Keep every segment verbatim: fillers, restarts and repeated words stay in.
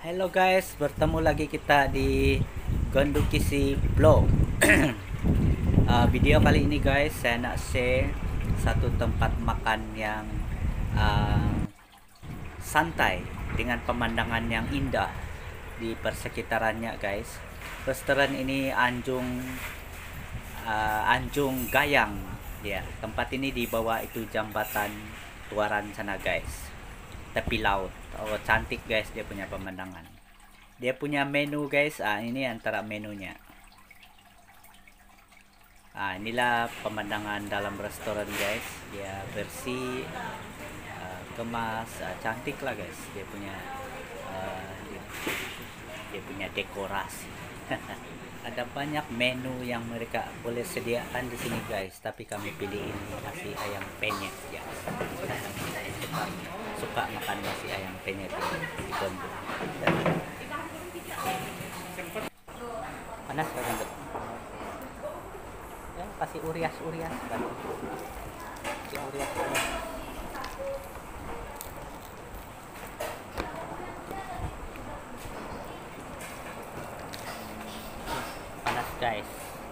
Hello guys, bertemu lagi kita di Gondokisi Vlog. uh, Video kali ini guys, saya nak share satu tempat makan yang uh, santai dengan pemandangan yang indah di persekitarannya guys. Restoran ini Anjung uh, Anjung Gayang ya. Tempat ini di bawah itu jambatan Tuaran sana guys, tepi laut. Oh, cantik guys dia punya pemandangan. Dia punya menu guys. Ah, ini antara menunya. Ah, inilah pemandangan dalam restoran guys. Dia bersih, uh, kemas, uh, cantik lah guys. Dia punya uh, dia, dia punya dekorasi. Ada banyak menu yang mereka boleh sediakan di sini guys. Tapi kami pilih ini nasi ayam penyet ya. Suka, suka makan nasi ayam penyet di Gondo. Panas kan Gondo? Ya, kasih urias-urias kan. Kasih urias. Panas guys.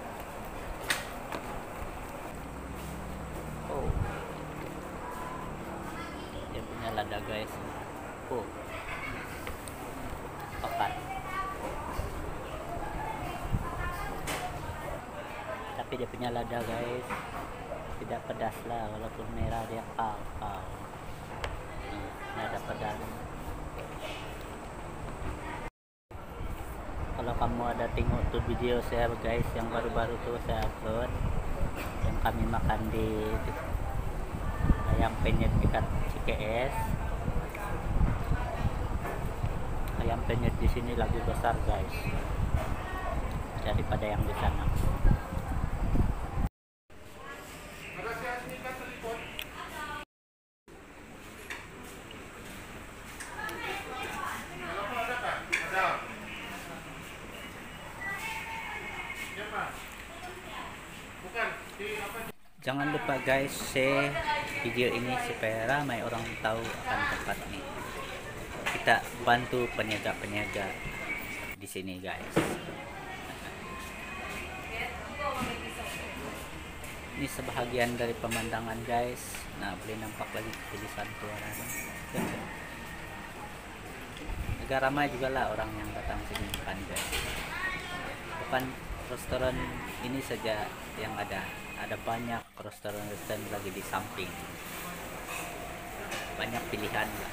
Oh. Dia punya lada guys. Oh. Pekat. Tapi dia punya lada guys. Tidak pedas lah, walaupun merah dia kau-kau. Nah, ada pedas. Kalau kamu ada tengok tuh video saya guys yang baru-baru tuh saya upload yang kami makan di ayam penyet dekat C K S. Ayam penyet di sini lebih besar guys daripada yang di sana. Jangan lupa guys share video ini supaya ramai orang tahu akan tempat ini. Kita bantu peniaga-peniaga di sini guys. Ini sebahagian dari pemandangan guys. Nah, boleh nampak lagi tulisan Tuaran. Agak ramai juga lah orang yang datang sini makan guys. Bukan restoran ini saja yang ada. Ada banyak restoran-restoran lagi di samping. Banyak pilihan lah.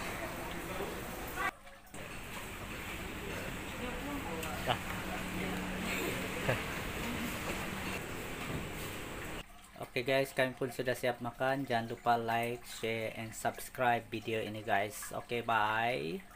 Oke okay guys, kami pun sudah siap makan. Jangan lupa like, share, and subscribe video ini guys. Oke, okay, bye.